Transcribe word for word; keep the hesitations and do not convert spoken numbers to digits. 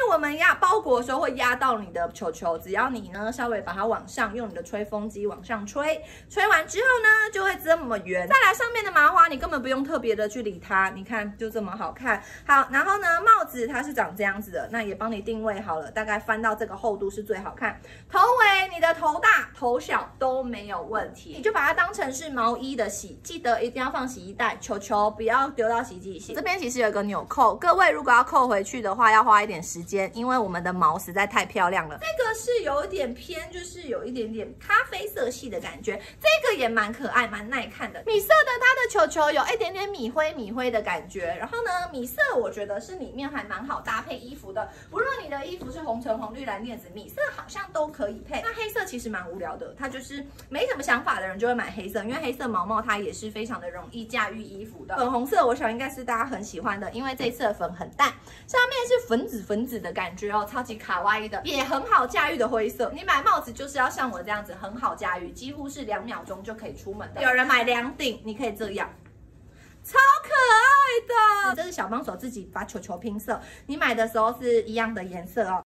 我们压包裹的时候会压到你的球球，只要你呢稍微把它往上，用你的吹风机往上吹，吹完之后呢就会这么圆。再来上面的麻花，你根本不用特别的去理它，你看就这么好看。好，然后呢帽子它是长这样子的，那也帮你定位好了，大概翻到这个厚度是最好看。头围你的头大头小都没有问题，你就把它当成是毛衣的洗，记得一定要放洗衣袋，球球不要丢到洗衣机里洗。这边其实有一个纽扣，各位如果要扣回去的话，要花一点时间，因为我们的毛实在太漂亮了。这个是有一点偏，就是有一点点咖啡色系的感觉，这个也蛮可爱，蛮耐看的。米色的它的球球有一点点米灰米灰的感觉，然后呢，米色我觉得是里面还蛮好搭配衣服的，不论你的衣服是红橙黄绿蓝靛紫，米色好像都可以配。那黑色其实蛮无聊的，它就是没什么想法的人就会买黑色，因为黑色毛毛它也是非常的容易驾驭衣服的。粉红色我想应该是大家很喜欢的，因为这次的粉很淡，上面是粉紫粉紫的感觉哦，超级卡哇伊的，也很好驾驭的灰色。你买帽子就是要像我这样子很好驾驭，几乎是两秒钟就可以出门的。有人买两顶，你可以这样。超可爱的，这是小帮手自己把球球拼色，你买的时候是一样的颜色哦。